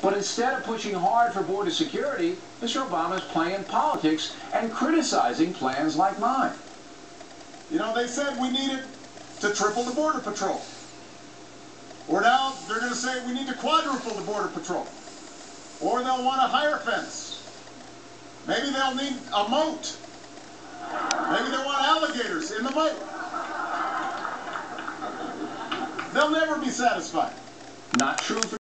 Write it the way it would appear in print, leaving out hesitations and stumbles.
But instead of pushing hard for border security, Mr. Obama is playing politics and criticizing plans like mine. You know, they said we needed to triple the Border Patrol. Or now they're going to say we need to quadruple the Border Patrol. Or they'll want a higher fence. Maybe they'll need a moat. Maybe they want alligators in the moat. They'll never be satisfied. Not true for